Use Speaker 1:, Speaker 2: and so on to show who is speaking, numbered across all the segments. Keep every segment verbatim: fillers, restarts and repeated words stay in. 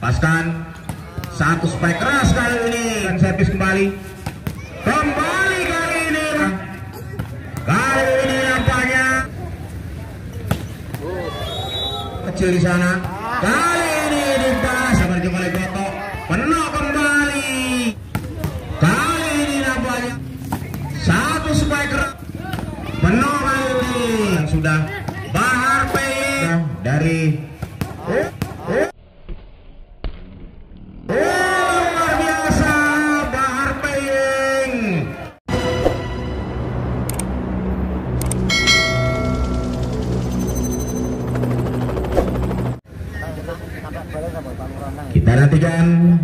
Speaker 1: lepaskan satu spike keras kali ini dan servis kembali kembali kali ini kali ini nampaknya kecil di sana kali ini dipas sampai oleh Goto penuh kembali kali ini nampaknya satu spike keras penuh kali ini yang sudah Bahar Paying dari oh, oh. luar biasa Bahar Paying. Kita nantikan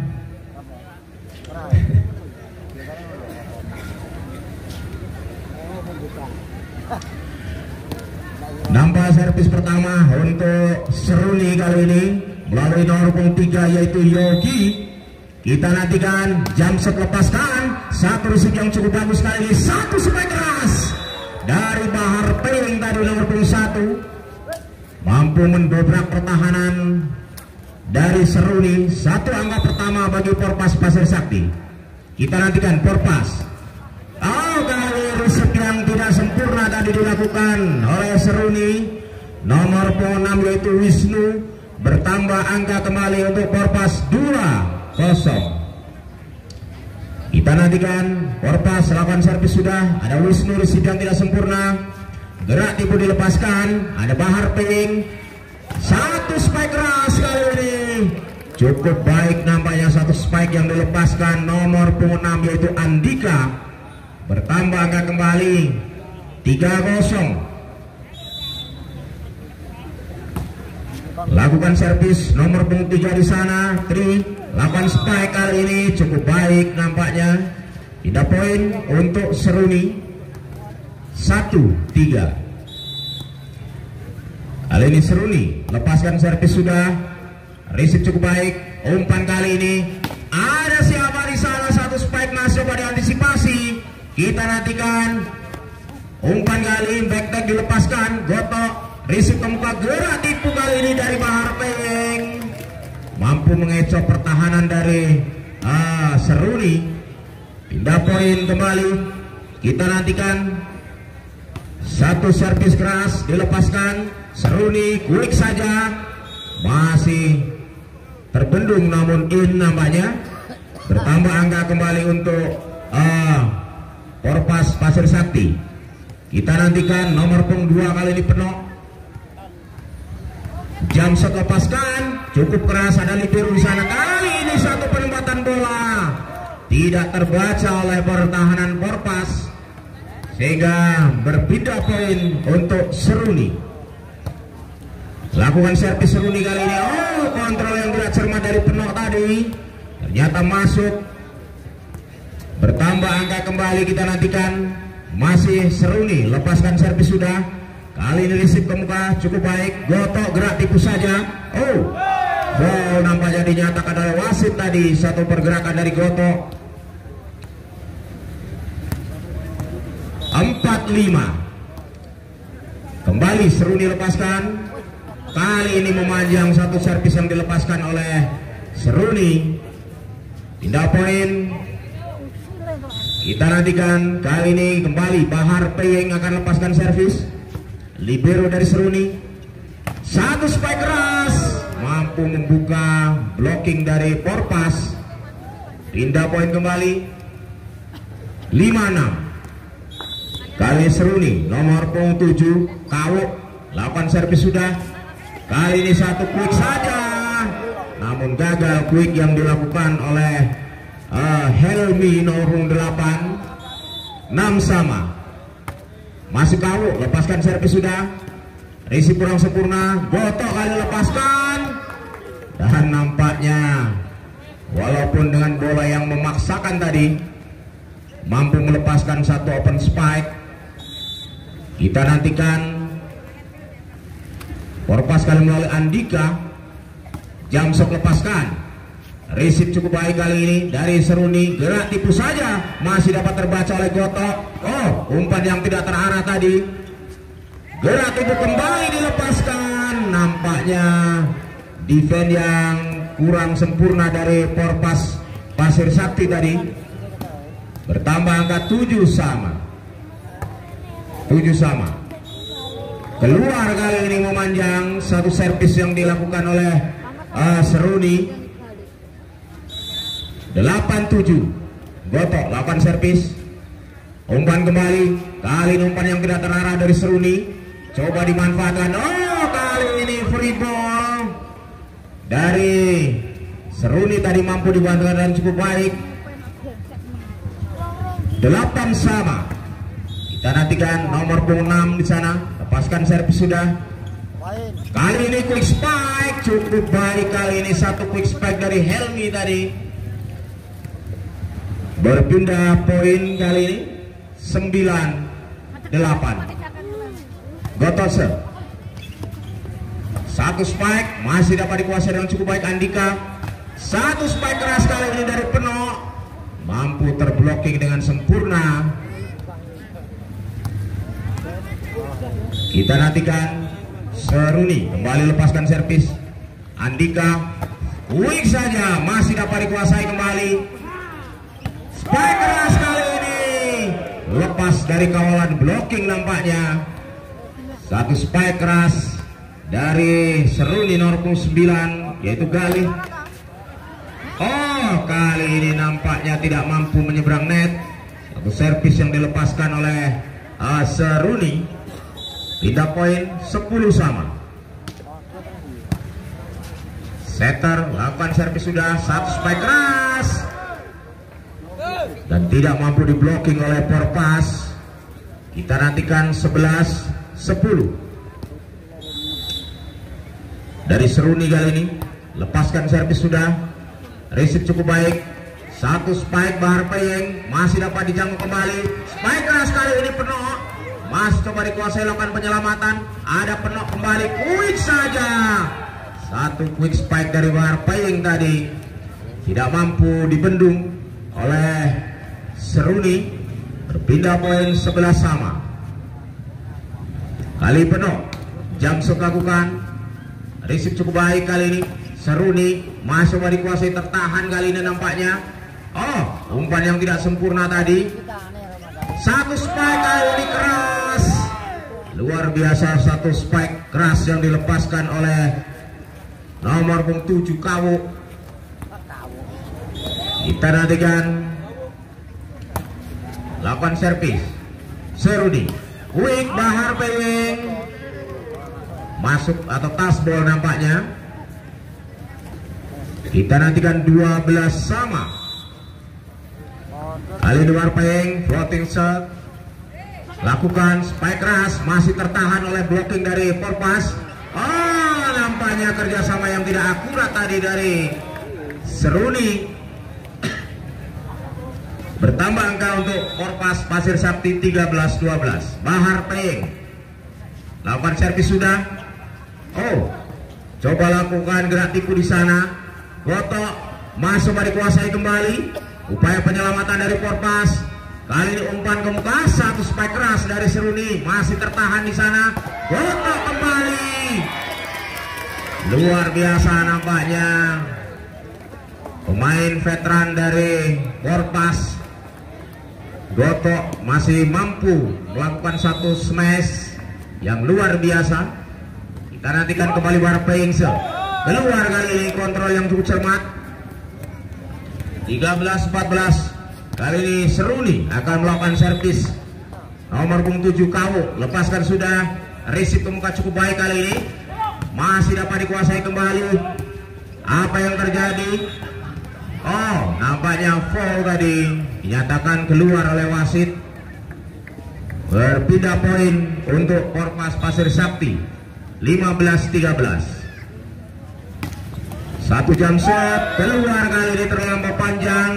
Speaker 1: nampak servis pertama untuk Seruni kali ini melalui nomor punggung tiga yaitu Yogi. Kita nantikan jam set lepaskan satu risik yang cukup bagus kali ini, satu spike keras dari Bahar Paying tadi nomor punggung satu mampu mendobrak pertahanan dari Seruni. Satu angka pertama bagi Porpas Pasir Sakti. Kita nantikan Porpas. Oh, kali risik yang tidak sempurna tadi dilakukan oleh Seruni nomor punggung enam yaitu Wisnu. Bertambah angka kembali untuk Porpas dua kosong. Kita nantikan Porpas lakukan servis sudah. Ada Wisnu risik yang tidak sempurna. Gerak tipu dilepaskan. Ada Bahar Paying. Satu spike keras kali ini. Cukup baik nampaknya satu spike yang dilepaskan nomor punggung enam yaitu Andika. Bertambah angka kembali tiga kosong. Lakukan servis nomor punggung tiga di sana. Tri lakukan spike kali ini cukup baik nampaknya. Tidak poin untuk Seruni. Satu tiga. Kali ini Seruni lepaskan servis sudah. Risik cukup baik. Umpan kali ini ada siapa di sana, satu spike masuk pada antisipasi. Kita nantikan umpan kali ini back dilepaskan. Goto risik ke muka, gerak tipu kali ini dari Bahar Paying. Mampu mengecoh pertahanan dari ah, Seruni. Pindah poin kembali. Kita nantikan satu servis keras dilepaskan. Seruni kulik saja. Masih terbendung namun in nampaknya. Bertambah angka kembali untuk ah, Porpas Pasir Sakti. Kita nantikan nomor punggung dua kali ini penuh. Jam set lepaskan cukup keras, ada libero di sana. Kali ini satu penempatan bola tidak terbaca oleh pertahanan Porpas sehingga berpindah poin untuk Seruni. Lakukan servis Seruni kali ini. Oh, kontrol yang tidak cermat dari penuh tadi ternyata masuk. Bertambah angka kembali. Kita nantikan masih Seruni lepaskan servis sudah. Kali ini risik ke muka cukup baik. Goto gerak tipu saja. Oh, oh nampaknya dinyatakan oleh wasit tadi satu pergerakan dari Goto. Empat lima. Kembali Seruni lepaskan. Kali ini memanjang satu servis yang dilepaskan oleh Seruni. Pindah poin. Kita nantikan kali ini kembali Bahar Paying akan lepaskan servis. Libero dari Seruni. Satu spike keras mampu membuka blocking dari Porpas. Pindah poin kembali. Lima enam. Kali Seruni nomor punggung tujuh Kawuk lakukan servis sudah. Kali ini satu quick saja namun gagal quick yang dilakukan oleh uh, Helmi nomor delapan. Enam sama. Masih Kawuk lepaskan servis sudah. Risik kurang sempurna. Goto kali lepaskan. Dan nampaknya walaupun dengan bola yang memaksakan tadi mampu melepaskan satu open spike. Kita nantikan Porpas kali melalui Andika. Jam sok lepaskan. Risik cukup baik kali ini dari Seruni. Gerak tipu saja. Masih dapat terbaca oleh Goto. Oh, umpan yang tidak terarah tadi. Gerak tipu kembali dilepaskan. Nampaknya defense yang kurang sempurna dari Porpas Pasir Sakti tadi. Bertambah angka tujuh sama. tujuh sama. Keluar kali ini memanjang satu servis yang dilakukan oleh uh, Seruni. delapan tujuh. Gotok lakukan servis. Umpan kembali. Kali ini umpan yang tidak terarah dari Seruni. Coba dimanfaatkan. Oh, kali ini free ball dari Seruni tadi mampu dibantu dan cukup baik. delapan sama. Kita nantikan nomor punggung enam di sana. Lepaskan servis sudah. Kali ini quick spike cukup baik. Kali ini satu quick spike dari Helmi tadi. Berpindah poin kali ini sembilan delapan. Gotose. Satu spike masih dapat dikuasai dengan cukup baik Andika. Satu spike keras kali ini dari Peno, mampu terblocking dengan sempurna. Kita nantikan Seruni kembali lepaskan servis. Andika quick saja masih dapat dikuasai kembali. Spike keras kali ini lepas dari kawalan blocking nampaknya. Satu spike keras dari Seruni nomor sembilan yaitu Galih. Oh, kali ini nampaknya tidak mampu menyeberang net. Satu servis yang dilepaskan oleh uh, Seruni. Pindah poin sepuluh sama. Setter lakukan servis sudah. Satu spike keras dan tidak mampu diblocking oleh Porpas. Kita nantikan sebelas sepuluh. Dari Seruni kali ini. Lepaskan servis sudah. Receive cukup baik. Satu spike Bahar Peyeng masih dapat dijangkau kembali. Spike keras kali ini penuh. Mas coba dikuasai lakukan penyelamatan. Ada penuh kembali. Quick saja. Satu quick spike dari Bahar Peyeng tadi. Tidak mampu dibendung oleh Seruni. Berpindah poin sebelas sama. Kali penuh. Jamsuk lakukan. Receive cukup baik kali ini. Seruni masih coba dikuasai, tertahan kali ini nampaknya. Oh, umpan yang tidak sempurna tadi. Satu spike kali ini keras. Luar biasa satu spike keras yang dilepaskan oleh nomor tujuh Kawu. Kita nantikan lakukan servis. Seruni quick Bahar Peyeng masuk atau tasbol nampaknya. Kita nantikan dua belas sama. Kali Bahar Peyeng floating shot. Lakukan spike keras, masih tertahan oleh blocking dari Porpas. Oh, nampaknya kerjasama yang tidak akurat tadi dari Seruni. Bertambah angka untuk Porpas Pasir Sakti tiga belas dua belas. Bahar Peyeng lakukan servis sudah. Oh, coba lakukan gerak tipu di sana. Gotok masuk dikuasai kembali. Upaya penyelamatan dari Porpas. Kali ini umpan ke muka. Satu spike keras dari Seruni. Masih tertahan di sana. Gotok kembali. Luar biasa nampaknya. Pemain veteran dari Porpas. Gotok masih mampu melakukan satu smash yang luar biasa. Kita nantikan kembali Bahar Peyeng. Keluar kali ini kontrol yang cukup cermat. tiga belas empat belas. Kali ini Seruni akan melakukan servis. Nomor tujuh Kawu lepaskan sudah. Receive ke muka cukup baik kali ini. Masih dapat dikuasai kembali. Apa yang terjadi? Oh, nampaknya foul tadi dinyatakan keluar oleh wasit. Berpindah poin untuk Porpas Pasir Sakti lima belas tiga belas. Satu jam shot keluar kali ini terlampau panjang.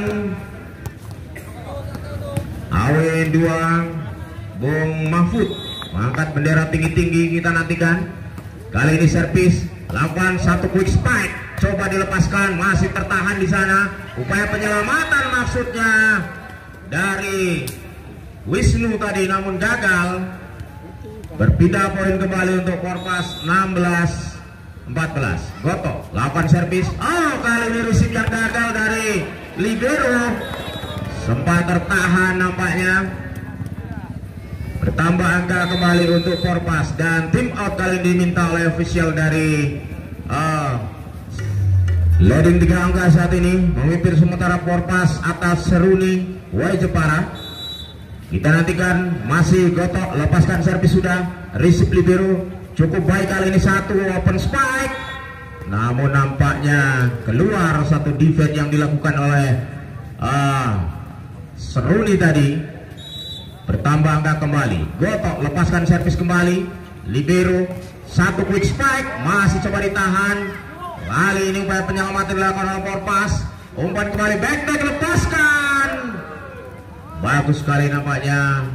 Speaker 1: Awin dua Bung Mahfud mengangkat bendera tinggi-tinggi. Kita nantikan. Kali ini servis. Lakukan satu quick spike. Coba dilepaskan. Masih tertahan di sana. Upaya penyelamatan maksudnya dari Wisnu tadi namun gagal. Berpindah poin kembali untuk Porpas enam belas empat belas. Goto lakukan servis. Oh, kali ini receive yang gagal dari libero. Sempat tertahan nampaknya. Bertambah angka kembali untuk Forpas dan tim out kali ini diminta oleh official dari uh, loading tiga angka saat ini. Memimpin sementara Forpas atas Seruni W Jepara. Kita nantikan masih Goto lepaskan servis sudah. Receive libero cukup baik kali ini, satu open spike. Namun nampaknya keluar satu defense yang dilakukan oleh uh, Seruni tadi. Bertambah angka kembali. Goto lepaskan servis kembali. Libero satu quick spike masih coba ditahan. Kali ini upaya penyelamatan dilakukan oleh Forpas. Umpan kembali back back lepaskan. Bagus sekali nampaknya.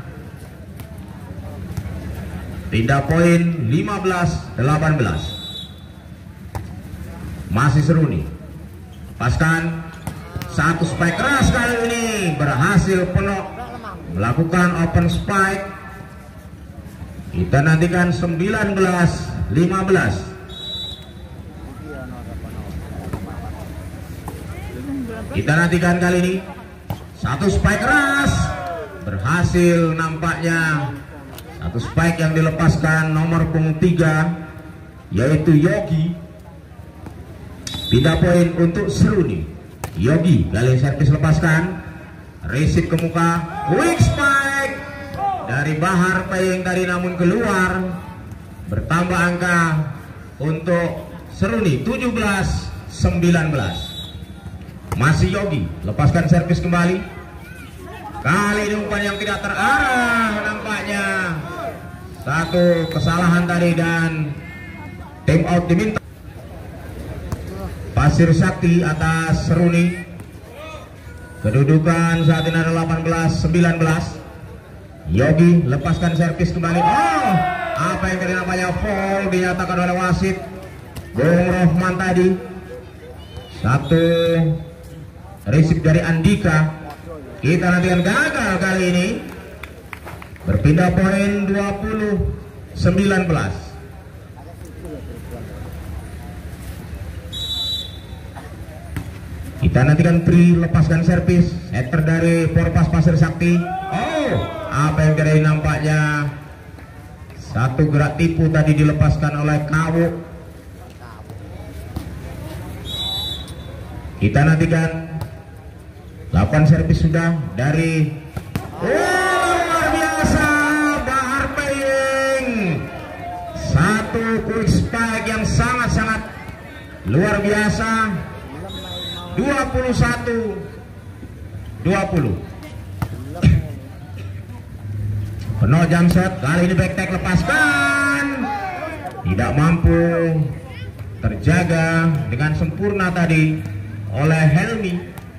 Speaker 1: Pindah poin lima belas delapan belas. Masih Seruni. Lepaskan satu spike keras kali ini berhasil penuh melakukan open spike. Kita nantikan sembilan belas lima belas. Kita nantikan kali ini satu spike keras berhasil nampaknya. Satu spike yang dilepaskan nomor punggung tiga yaitu Yogi. Pindah poin untuk Seruni. Yogi kali servis lepaskan. Receive ke muka, quick spike dari Bahar Payeng tadi namun keluar. Bertambah angka untuk Seruni tujuh belas sembilan belas. Masih Yogi lepaskan servis kembali. Kali ini umpan yang tidak terarah nampaknya. Satu kesalahan tadi dan tim out diminta. Pasir Sakti atas Seruni. Kedudukan saat ini adalah delapan belas sembilan belas. Yogi lepaskan servis kembali. Oh, apa yang tadi namanya foul dinyatakan oleh wasit Bung Rohman tadi. Satu receive dari Andika. Kita nantikan gagal kali ini. Berpindah poin dua puluh sembilan belas. Kita nantikan Tri lepaskan servis. Setter dari Forpas Pasir Sakti. Oh, apa yang tadi nampaknya satu gerak tipu tadi dilepaskan oleh Kawu. Kita nantikan lakukan servis sudah dari oh, luar biasa Bahar Payeng. Satu quick spike yang sangat-sangat luar biasa. dua puluh satu dua puluh. Penuh jump shot. Kali ini back tag lepaskan. Tidak mampu terjaga dengan sempurna tadi oleh Helmi.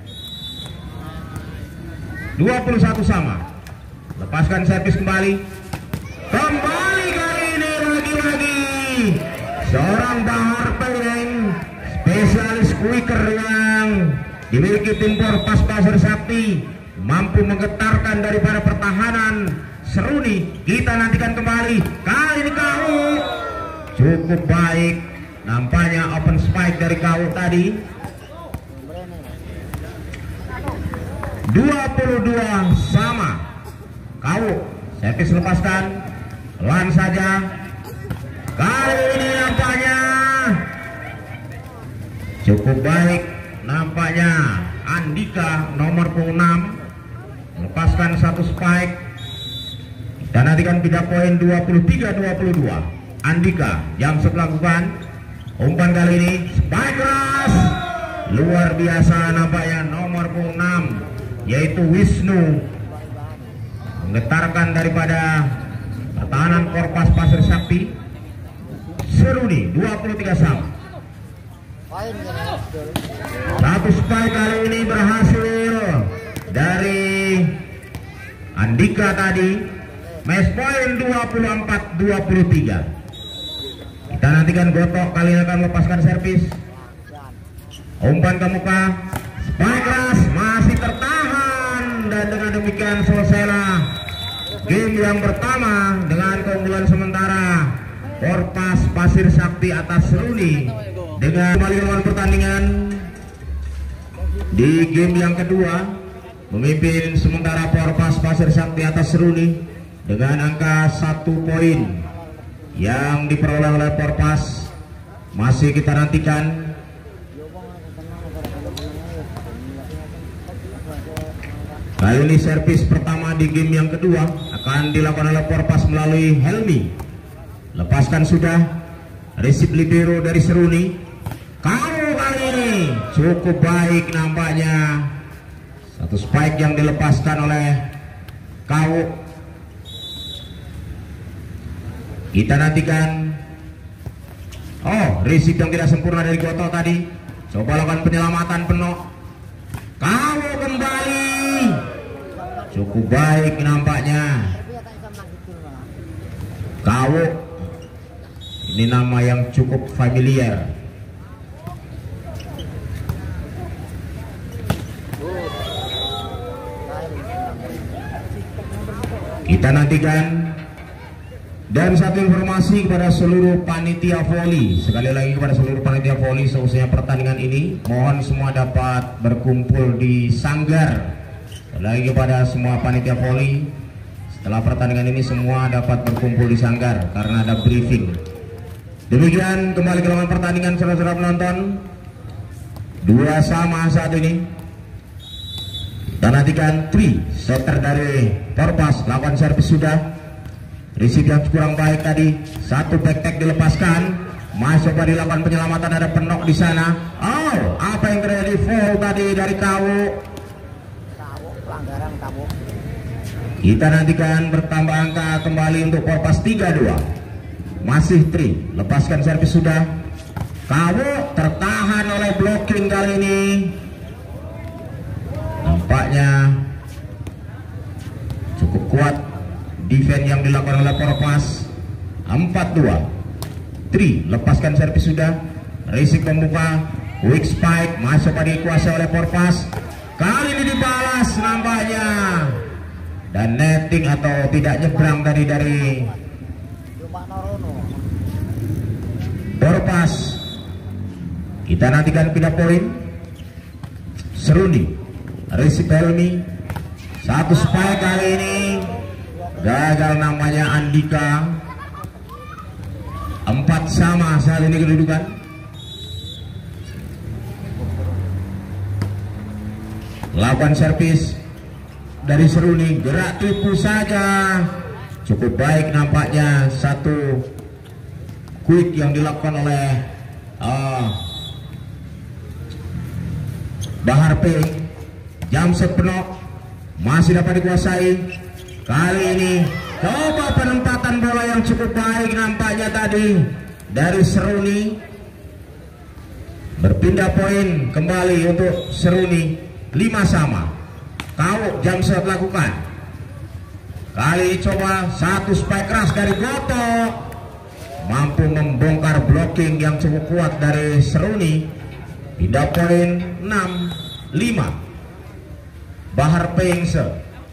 Speaker 1: dua puluh satu sama. Lepaskan servis kembali. Kembali kali ini lagi-lagi seorang Bahar Payeng, spesialis quicker yang dimiliki tim Forpas Pasir Sakti, mampu menggetarkan daripada pertahanan Seruni. Kita nantikan kembali. Kali ini Kau cukup baik. Nampaknya open spike dari Kau tadi. dua puluh dua sama. Kau servis lepaskan. Pelan saja. Kali ini nampaknya cukup baik. Nampaknya Andika nomor enam lepaskan satu spike. Dan nantikan pindah poin dua puluh tiga dua puluh dua. Andika yang lakukan umpan kali ini spike keras luar biasa nampaknya nomor enam yaitu Wisnu menggetarkan daripada pertahanan Forpas Pasir Sakti. Seruni dua puluh tiga sama. Satu spike kali ini berhasil dari Andika tadi. Match point dua puluh empat dua puluh tiga. Kita nantikan Gotok kali ini akan lepaskan servis. Umpan ke muka, spike keras masih tertahan, dan dengan demikian selesailah game yang pertama dengan keunggulan sementara Porpas Pasir Sakti atas Seruni dengan kembali lawan pertandingan di game yang kedua. Memimpin sementara Porpas Pasir Sakti atas Seruni dengan angka satu poin yang diperoleh oleh Porpas. Masih kita nantikan kali ini servis pertama di game yang kedua akan dilakukan oleh Porpas melalui Helmi. Lepaskan sudah, resip libero dari Seruni. Kalau kali ini cukup baik nampaknya. Satu spike yang dilepaskan oleh Kau. Kita nantikan. Oh, resip yang tidak sempurna dari Goto tadi. Coba lakukan penyelamatan penuh. Kau kembali. Cukup baik nampaknya. Kau. Ini nama yang cukup familiar. Kita nantikan. Dan satu informasi kepada seluruh panitia voli, sekali lagi kepada seluruh panitia voli selesai pertandingan ini, mohon semua dapat berkumpul di sanggar. Sekali lagi kepada semua panitia voli, setelah pertandingan ini semua dapat berkumpul di sanggar karena ada briefing. Demikian kembali ke lawan pertandingan saudara-saudara penonton. Dua sama saat ini. Kita nantikan tri setter dari Porpas, lakukan servis sudah. Risip yang kurang baik tadi, satu back-tag dilepaskan, masuk pada dilakukan penyelamatan, ada penok di sana. Oh, apa yang terjadi? Foul tadi dari Kau.
Speaker 2: Pelanggaran Kau.
Speaker 1: Kita nantikan bertambah angka kembali untuk Porpas tiga dua. Masih tri, lepaskan servis sudah. Kau tertahan oleh blocking kali ini. Nampaknya cukup kuat defense yang dilakukan oleh Porpas. Empat dua. Tri, lepaskan servis sudah. Risik membuka, quick spike masuk pada dikuasai oleh Porpas. Kali ini dibalas nampaknya. Dan netting atau tidak nyebrang tadi dari Porpas. Kita nantikan pindah poin. Seruni, Risik Helmi. Satu spike kali ini gagal namanya Andika. Empat sama saat ini kedudukan. Lakukan servis dari Seruni, gerak tipu saja. Cukup baik nampaknya satu quick yang dilakukan oleh uh, Bahar P. Jamset penuh masih dapat dikuasai. Kali ini coba penempatan bola yang cukup baik nampaknya tadi dari Seruni. Berpindah poin kembali untuk Seruni. Lima sama. Kau Jamset lakukan. Kali ini coba satu spike keras dari Goto. Mampu membongkar blocking yang cukup kuat dari Seruni. Pindah poin enam lima. Bahar Pengse.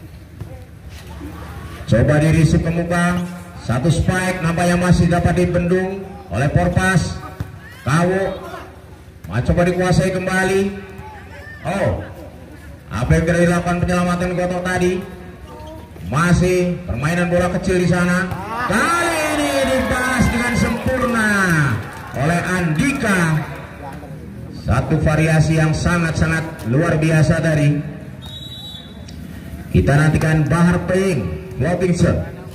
Speaker 1: Coba dirisip ke muka. Satu spike nampaknya masih dapat dibendung oleh Porpas. Kau coba dikuasai kembali. Oh, apa yang telah dilakukan penyelamatan Goto tadi? Masih permainan bola kecil di sana. Kali ini dibalas dengan sempurna oleh Andika. Satu variasi yang sangat-sangat luar biasa tadi. Kita nantikan Bahar Peng floating shot.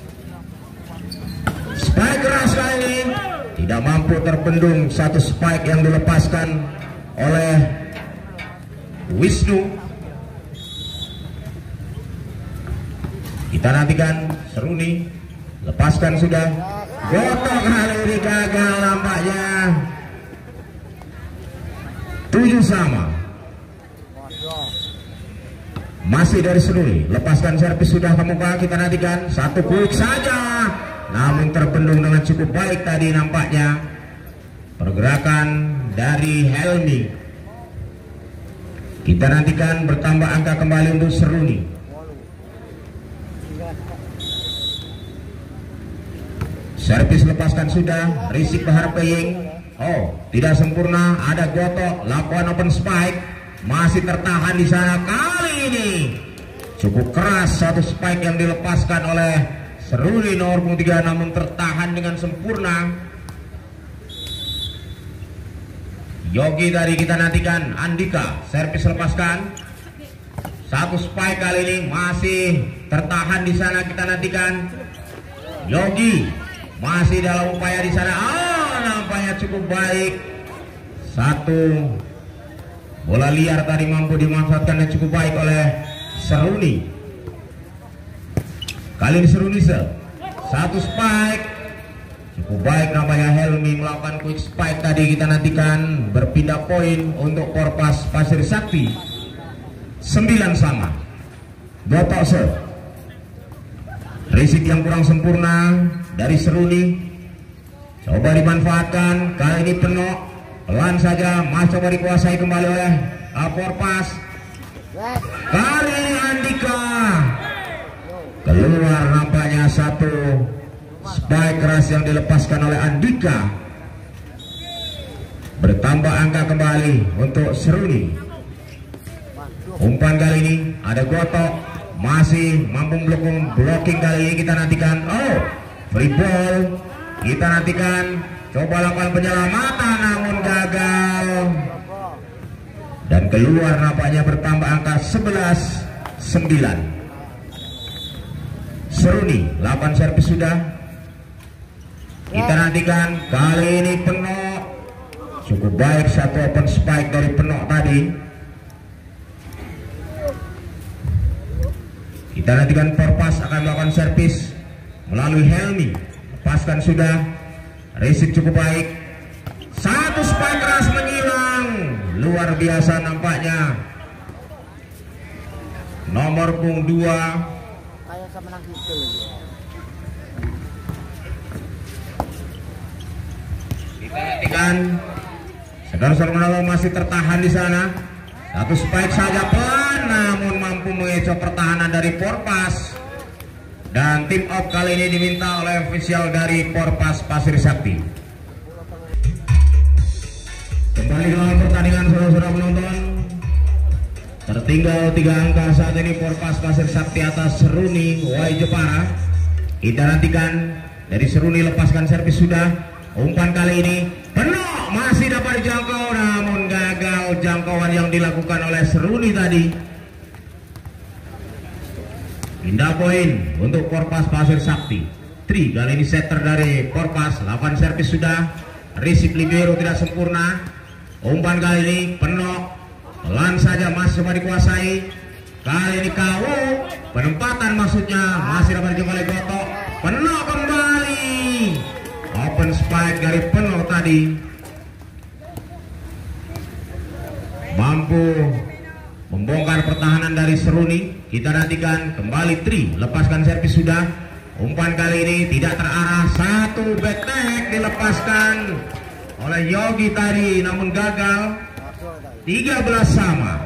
Speaker 1: Spike keras kali ini tidak mampu terbendung satu spike yang dilepaskan oleh Wisnu. Kita nantikan Seruni, lepaskan sudah. Goto kali ini gagal nampaknya. Tujuh sama. Masih dari Seruni, lepaskan servis sudah ke muka. Kita nantikan satu quick saja, namun terbendung dengan cukup baik tadi nampaknya. Pergerakan dari Helmi. Kita nantikan bertambah angka kembali untuk Seruni. Servis lepaskan sudah, receive bahar paying. Oh, tidak sempurna, ada Goto, lakukan open spike, masih tertahan di sana. Kali ini cukup keras satu spike yang dilepaskan oleh Seruni nomor punggung tiga, namun tertahan dengan sempurna. Yogi tadi kita nantikan, Andika servis lepaskan. Satu spike kali ini masih tertahan di sana, kita nantikan. Yogi masih dalam upaya di sana. Oh, nampaknya cukup baik. Satu bola liar tadi mampu dimanfaatkan dan cukup baik oleh Seruni. Kali ini Seruni se satu spike cukup baik, nampaknya Helmi melakukan quick spike tadi, kita nantikan. Berpindah poin untuk Korpas Pasir Sakti. Sembilan sama. Gotok se receive yang kurang sempurna dari Seruni, coba dimanfaatkan. Kali ini penuh, pelan saja, mas coba dikuasai kembali oleh Korpas. Kali ini Andika keluar, nampaknya satu spike keras yang dilepaskan oleh Andika. Bertambah angka kembali untuk Seruni. Umpan kali ini ada Gotok, masih mampu blocking, blocking kali ini kita nantikan. Oh, free ball, kita nantikan. Coba lakukan penyelamatan namun gagal. Dan keluar, nampaknya bertambah angka sebelas sembilan. Seruni delapan servis sudah. Kita nantikan, kali ini penuh. Cukup baik satu open spike dari penuh tadi. Kita nantikan Korpas akan melakukan servis melalui Helmi. Lepaskan sudah, receive cukup baik. Satu spike keras menghilang, luar biasa nampaknya. Nomor punggung dua. Kita nantikan, saudara-saudara masih tertahan di sana. Satu spike saja pelan, namun mampu mengecoh pertahanan dari Korpas. Dan tim off kali ini diminta oleh official dari Korpas Pasir Sakti. Kembali dalam pertandingan, saudara-saudara penonton. Tertinggal tiga angka saat ini Korpas Pasir Sakti atas Seruni Wai Jepara. Kita nantikan dari Seruni, lepaskan servis sudah. Umpan kali ini penuh, masih dapat dijangkau, namun gagal jangkauan yang dilakukan oleh Seruni tadi. Pindah poin untuk Korpas Pasir Sakti. Tri kali ini setter dari Korpas, delapan servis sudah. Receive libero tidak sempurna. Umpan kali ini penuh, pelan saja masih coba dikuasai. Kali ini K O, penempatan maksudnya, masih dapat dijangkau oleh Goto. Penuh kembali. Open spike dari penuh tadi, mampu membongkar pertahanan dari Seruni. Kita nantikan kembali Tri, lepaskan servis sudah. Umpan kali ini tidak terarah, satu back dilepaskan oleh Yogi tadi, namun gagal. Tiga belas sama.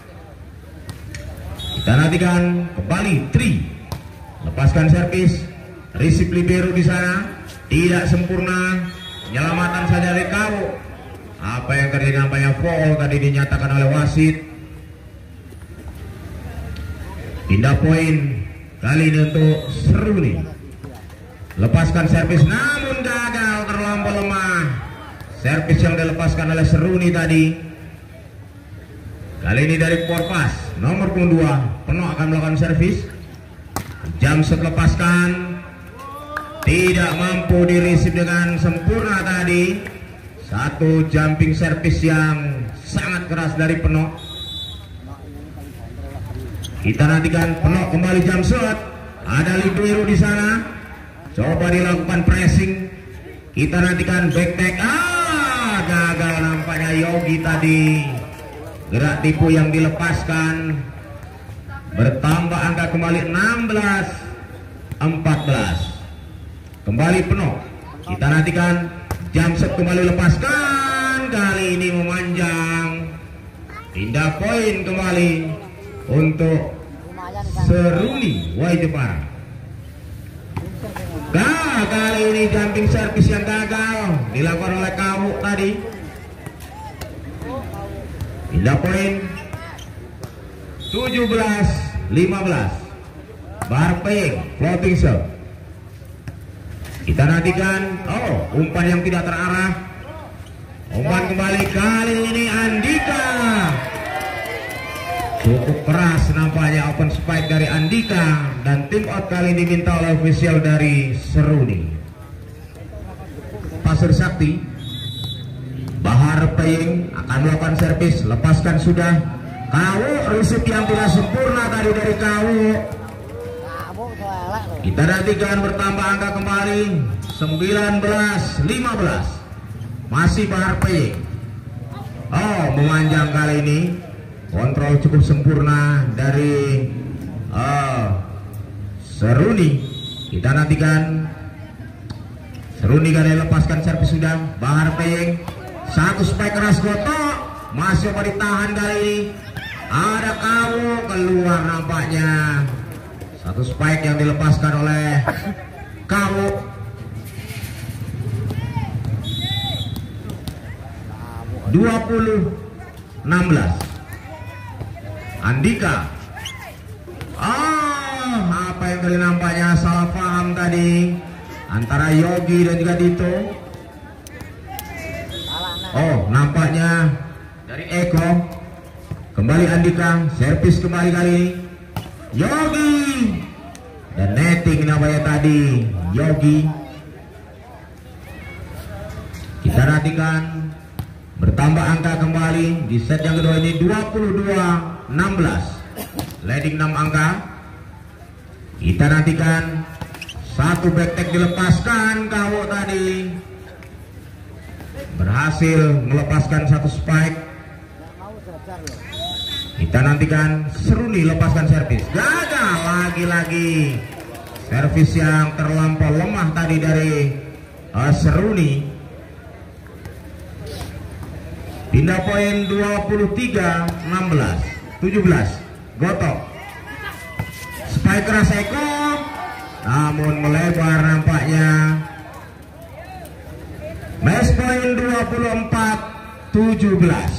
Speaker 1: Kita nantikan kembali Tri, lepaskan servis, receive libero di sana. Tidak sempurna, penyelamatan saja dari Kau. Apa yang terjadi, nampaknya foul tadi dinyatakan oleh wasit. Pindah poin kali ini untuk Seruni. Lepaskan servis namun gagal, terlampau lemah. Servis yang dilepaskan oleh Seruni tadi. Kali ini dari Korpas nomor punggung dua, penuh akan melakukan servis. Jam set lepaskan, tidak mampu di-receive dengan sempurna tadi. Satu jumping service yang sangat keras dari penuh. Kita nantikan penuh kembali jam shot. Ada libero di sana. Coba dilakukan pressing. Kita nantikan back-back. Ah, gagal nampaknya Yogi tadi. Gerak tipu yang dilepaskan. Bertambah angka kembali enam belas empat belas. Kembali penuh. Kita nantikan jam set kembali lepaskan. Kali ini memanjang. Pindah poin kembali untuk Seruni Wai Jepara. kali ini jumping service yang gagal dilakukan oleh Kawu tadi. Pindah poin tujuh belas lima belas. Bahar Payeng floating serve. Kita nantikan, oh, umpan yang tidak terarah. Umpan kembali kali ini Andika. Cukup keras nampaknya open spike dari Andika, dan tim out kali ini diminta oleh official dari Seruni. Pasir Sakti. Bahar Payeng akan melakukan servis, lepaskan sudah. Kawu, rusuk yang tidak sempurna tadi dari Kawu. Kita nantikan bertambah angka kembali sembilan belas lima belas. Masih Bahar Payeng. Oh, memanjang kali ini. Kontrol cukup sempurna dari uh, Seruni. Kita nantikan Seruni kali lepaskan servis sudah. Bahar Payeng, satu spike keras gotok, masih mau ditahan kali ini. Ada Kawu keluar nampaknya. Satu spike yang dilepaskan oleh Kawu. dua puluh enam belas. Andika. Oh, apa yang tadi nampaknya salah paham tadi antara Yogi dan juga Dito. Oh, nampaknya dari Eko. Kembali Andika, servis kembali kali ini. Yogi dan netting nampaknya tadi Yogi. Kita nantikan bertambah angka kembali di set yang kedua ini dua puluh dua enam belas. Leading enam angka. Kita nantikan satu back-tag dilepaskan Kawu tadi. Berhasil melepaskan satu spike. Kita nantikan Seruni lepaskan servis. Gagal lagi-lagi. Servis yang terlampau lemah tadi dari uh, Seruni. Pindah poin dua puluh tiga enam belas. tujuh belas. Gotok. Spike keras Eko, namun melebar nampaknya. Match point dua puluh empat tujuh belas.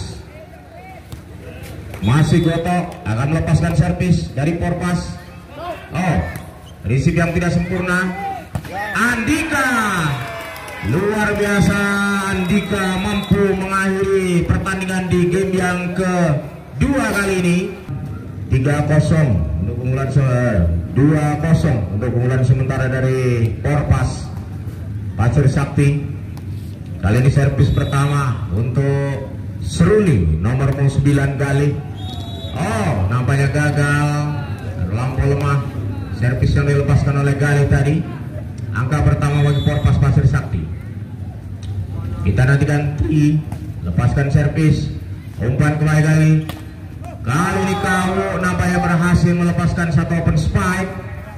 Speaker 1: Masih Gotok akan melepaskan servis dari Porpas. Oh, receive yang tidak sempurna. Andika, luar biasa. Andika mampu mengakhiri pertandingan di game yang kedua kali ini. Tiga kosong untuk keunggulan dua kosong untuk keunggulan sementara dari Porpas Pasir Sakti. Kali ini servis pertama untuk Seruni nomor sembilan kali. Oh, nampaknya gagal, terlampau lemah. Servis yang dilepaskan oleh Gali tadi. Angka pertama bagi Porpas Pasir Sakti. Kita nantikan T, lepaskan servis. Umpan kembali kali. Kali ini Kawu nampaknya berhasil melepaskan satu open spike.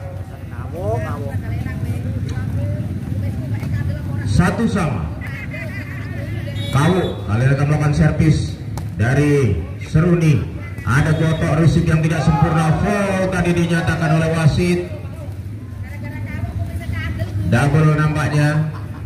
Speaker 1: Satu sama. Kawu kali ini akan melakukan servis dari Seruni. Ada Gotok receive yang tidak sempurna, foul tadi dinyatakan oleh wasit. Double nampaknya.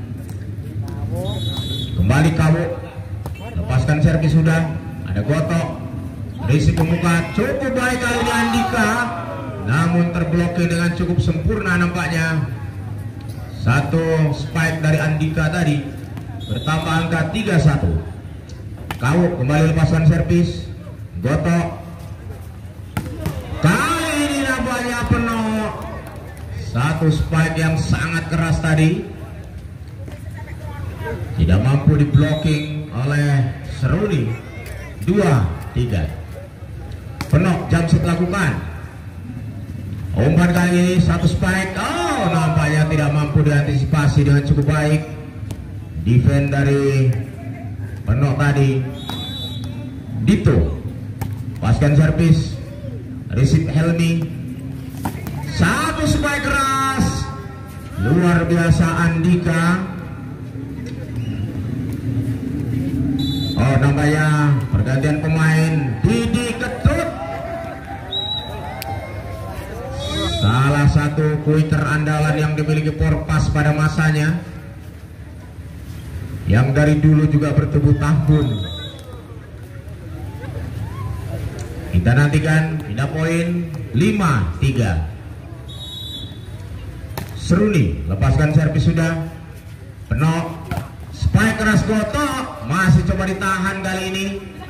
Speaker 1: Kembali Kawu, lepaskan servis sudah. Ada Gotok, receive pemuka cukup baik kali ini Andika, namun terblokir dengan cukup sempurna nampaknya. Satu spike dari Andika tadi. Bertambah angka tiga satu. Kawu kembali lepaskan servis. Gotok. Kali ini nampaknya penuh. Satu spike yang sangat keras tadi. Tidak mampu di blocking oleh Seruni. Dua tiga. Penuh jam set lakukan. Umpan kali ini satu spike. Oh, nampaknya tidak mampu diantisipasi dengan cukup baik. Defense dari Penuh tadi. Dito. Paskan servis. Receive Helmi. Satu spike keras. Luar biasa Andika. Oh, nampaknya pergantian pemain. Didi Ketut. Salah satu satu quicker andalan yang dimiliki Porpas pada masanya, yang dari dulu juga bertubuh tahun. Kita nantikan pindah poin lima tiga. Seruni lepaskan servis sudah. Penok spike keras Gotok, masih coba ditahan kali ini.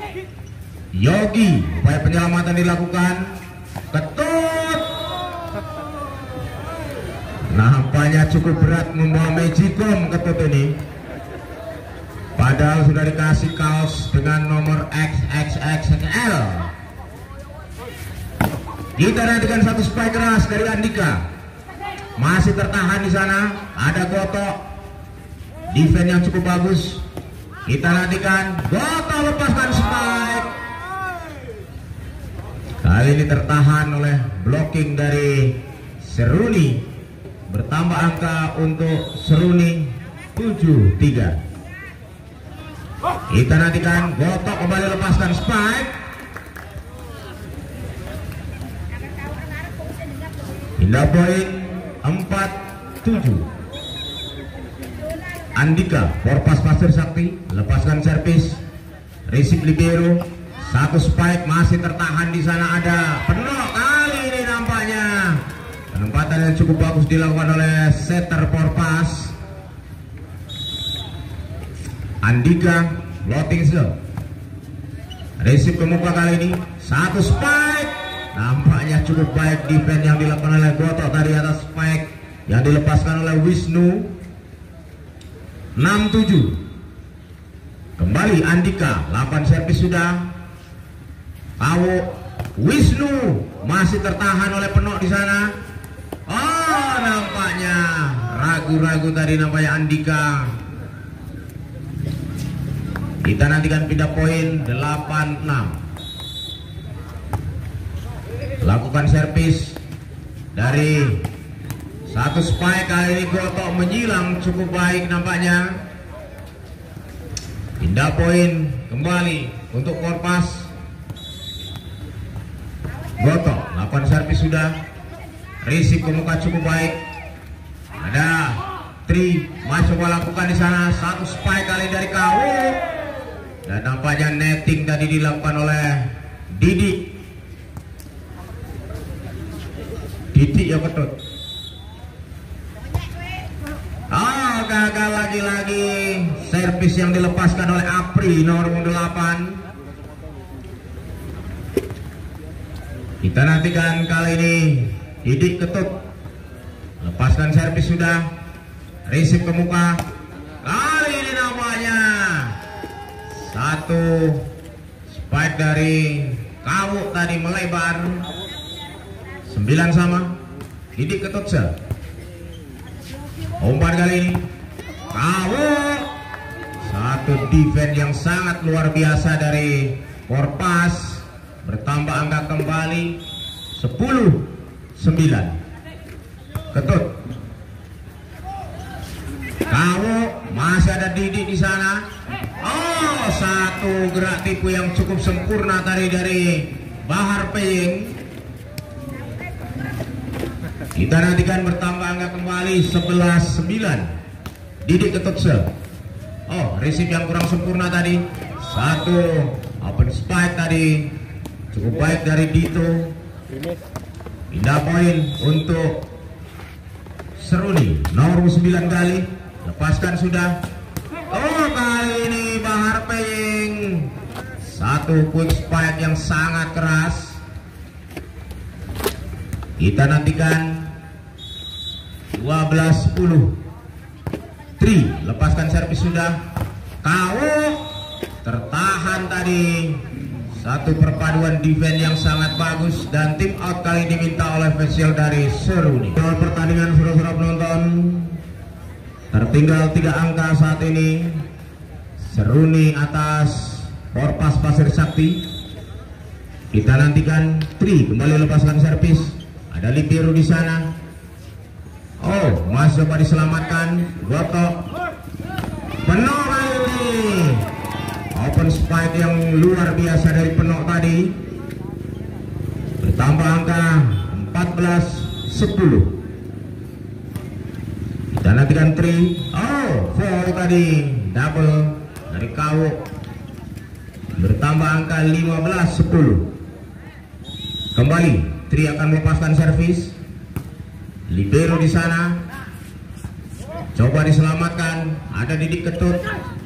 Speaker 1: Yogi, upaya penyelamatan dilakukan. Ketut. Nampaknya cukup berat membawa Magicom Ketut ini. Padahal sudah dikasih kaos dengan nomor X X X L. Kita nantikan satu spike keras dari Andika. Masih tertahan di sana. Ada Gotok. Defense yang cukup bagus. Kita nantikan Gotok lepaskan spike. Kali ini tertahan oleh blocking dari Seruni. Bertambah angka untuk Seruni tujuh tiga. Kita nantikan Gotok kembali lepaskan spike. Pindah poin empat tujuh. Andika Porpas Pasir Sakti lepaskan servis. Receive libero. Satu spike masih tertahan di sana. Ada Penok kali ini nampaknya. Penempatan yang cukup bagus dilakukan oleh setter Porpas. Andika floating zone. Receive ke muka kali ini. Satu spike. Nampaknya cukup baik defense yang dilakukan oleh Gotok tadi atas spike yang dilepaskan oleh Wisnu. enam tujuh. Kembali Andika, delapan servis sudah. Kawo Wisnu masih tertahan oleh Penok di sana. Oh, nampaknya ragu-ragu tadi nampaknya Andika. Kita nantikan pindah poin delapan enam. Lakukan servis dari satu spike kali ini. Gotok menyilang cukup baik nampaknya. Pindah poin kembali untuk Porpas. Gotok lakukan servis sudah. Receive ke muka cukup baik. Ada Tri masih coba lakukan di sana. Satu spike kali dari Kawo. Dan nampaknya netting tadi dilakukan oleh Didi. Didi ya Ketut. Oh, gagal lagi-lagi servis yang dilepaskan oleh Apri nomor delapan. Kita nantikan kali ini Didi Ketut lepaskan servis sudah. Receive ke muka. Kali ini namanya satu spike dari Kawu tadi melebar. Sembilan sama. Didi Ketut sel. Umpan kali ini Kawu. Satu defense yang sangat luar biasa dari Porpas. Bertambah angka kembali sepuluh sembilan. Ketut. Kawu masih ada Didi di sana. Oh, satu gerak tipu yang cukup sempurna tadi dari Bahar Peying. Kita nantikan bertambah angka kembali sebelas sembilan. Didi Ketut sel. Oh, receive yang kurang sempurna tadi. Satu open spike tadi cukup baik dari Dito. Pindah poin untuk Seruni nomor sembilan kali. Lepaskan sudah. Oh, kali ini Bahar Peying. Satu quick spike yang sangat keras. Kita nantikan dua belas sepuluh. Tri lepaskan servis sudah. Kawu tertahan tadi. Satu perpaduan defense yang sangat bagus. Dan tim out kali diminta oleh official dari Seruni. Dalam pertandingan saudara-saudara penonton, tertinggal tiga angka saat ini. Seruni atas Porpas Pasir Sakti. Kita nantikan Tri kembali lepaskan servis. Ada libero di sana. Oh, masih coba diselamatkan. Gotok. Penok kali ini. Open spike yang luar biasa dari Penok tadi. Bertambah angka empat belas sepuluh. Kita nantikan tri. Oh, foul tadi, double dari Kawo. Bertambah angka lima belas sepuluh. Kembali tri akan melepaskan servis. Libero di sana. Coba diselamatkan. Ada Didik Ketut.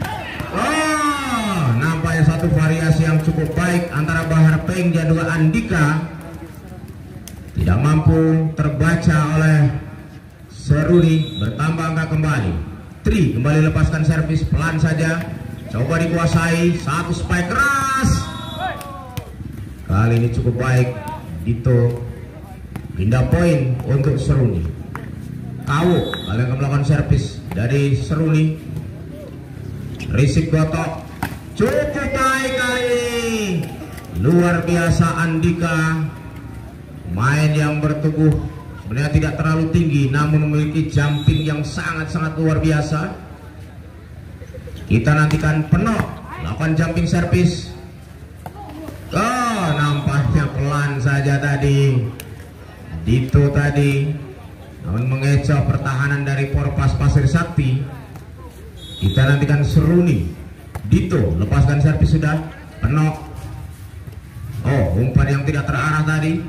Speaker 1: Oh, nampaknya satu variasi yang cukup baik antara Bahar Peng dan dua Andika. Tidak mampu terbaca oleh Seruni. Bertambah angka kembali. Tri kembali lepaskan servis pelan saja. Coba dikuasai. Satu spike keras. Kali ini cukup baik. Dito pindah poin untuk Seruni. Kawo kali akan melakukan servis dari Seruni. Risik Gotok cukup baik kali ini. Luar biasa Andika. Main yang bertubuh sebenarnya tidak terlalu tinggi, namun memiliki jumping yang sangat-sangat luar biasa. Kita nantikan Penok lakukan jumping service. Oh, nampaknya pelan saja tadi Dito tadi, namun mengecoh pertahanan dari Porpas Pasir Sakti. Kita nantikan Seruni. Dito lepaskan servis sudah. Penok. Oh, umpan yang tidak terarah tadi.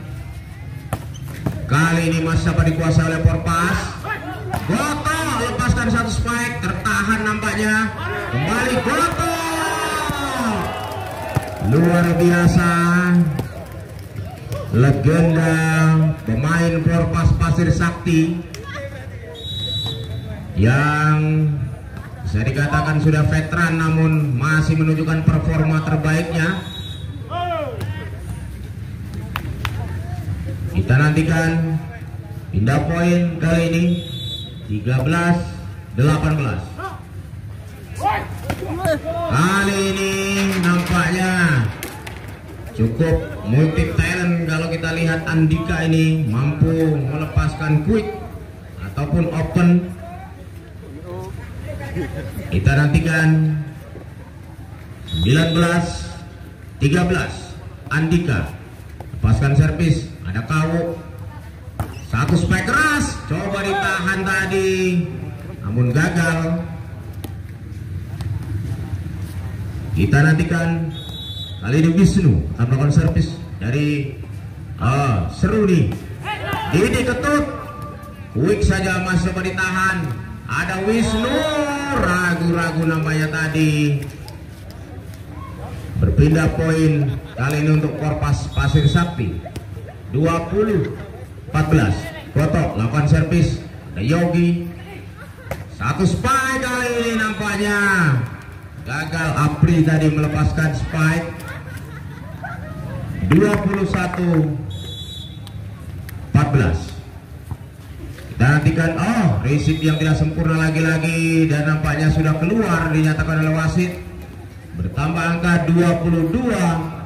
Speaker 1: Kali ini masih dapat dikuasai oleh Porpas. Goto lepaskan satu spike, tertahan nampaknya. Kembali Goto. Luar biasa. Legenda pemain Porpas Pasir Sakti yang bisa dikatakan sudah veteran namun masih menunjukkan performa terbaiknya. Kita nantikan pindah poin kali ini tiga belas delapan belas. Kali ini nampaknya cukup multi talent kalau kita lihat. Andika ini mampu melepaskan quick ataupun open. Kita nantikan sembilan belas tiga belas. Andika lepaskan servis. Ada Kawo. Satu spike keras. Coba ditahan tadi, namun gagal. Kita nantikan kali ini Wisnu akan melakukan servis dari uh, Seruni. Didik Ketut. Quick saja masih coba ditahan. Ada Wisnu. Ragu-ragu namanya tadi. Berpindah poin kali ini untuk Porpas Pasir Sakti. dua puluh empat belas. Gotok lakukan servis. Ada Yogi. Satu spike kali ini nampaknya gagal. Apri tadi melepaskan spike. dua puluh satu empat belas. Kita nantikan. Oh, resip yang tidak sempurna lagi-lagi dan nampaknya sudah keluar, dinyatakan oleh wasit. Bertambah angka dua puluh dua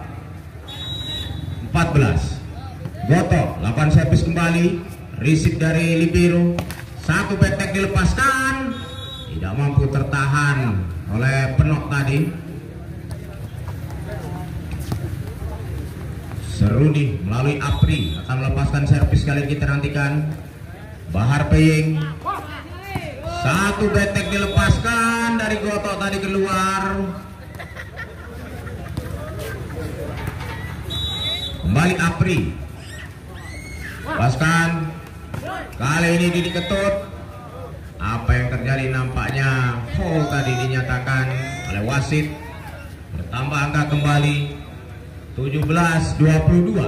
Speaker 1: empat belas. Goto lakukan servis kembali. Risik dari Libero. Satu petek dilepaskan. Tidak mampu tertahan oleh Penok tadi. Seruni melalui Apri akan melepaskan servis kali kita nantikan. Bahar Peying. Satu petek dilepaskan dari Goto tadi keluar. Kembali Apri. Lepaskan. Kali ini Didik Ketut. Apa yang terjadi nampaknya foul tadi dinyatakan oleh wasit. Bertambah angka kembali tujuh belas dua puluh dua.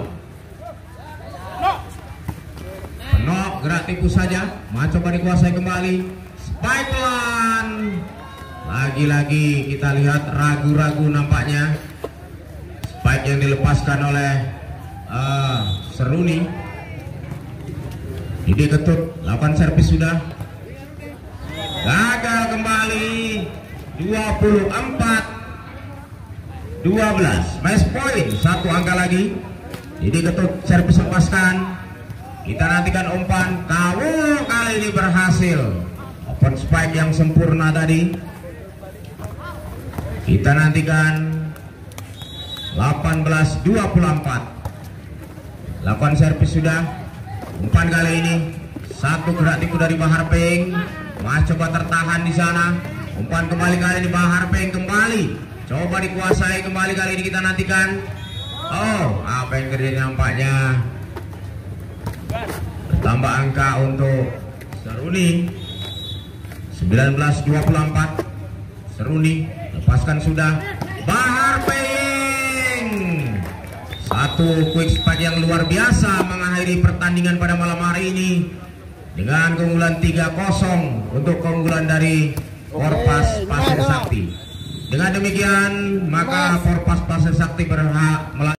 Speaker 1: Penok gerak tipu saja. Coba dikuasai kembali. Spike pelan. Lagi-lagi kita lihat ragu-ragu nampaknya. Spike yang dilepaskan oleh uh, Seruni. Didik Ketut lakukan servis sudah. Gagal kembali. Dua puluh empat dua belas. Match point. Satu angka lagi. Didik Ketut servis lepaskan. Kita nantikan umpan. Kawo kali ini berhasil. Open spike yang sempurna tadi. Kita nantikan delapan belas dua puluh empat. Lakukan servis sudah. Umpan kali ini satu gerak tipu dari Bahar Peng. Mas coba tertahan di sana. Umpan kembali kali ini Bahar Peng kembali. Coba dikuasai kembali kali ini, kita nantikan. Oh, apa yang terjadi nampaknya. Bertambah angka untuk Seruni. sembilan belas dua puluh empat. Seruni lepaskan sudah. Bahar Peng. Satu quick spot yang luar biasa mengakhiri pertandingan pada malam hari ini dengan keunggulan tiga kosong untuk keunggulan dari Korpas Pasir Sakti. Dengan demikian maka Korpas Pasir Sakti berhak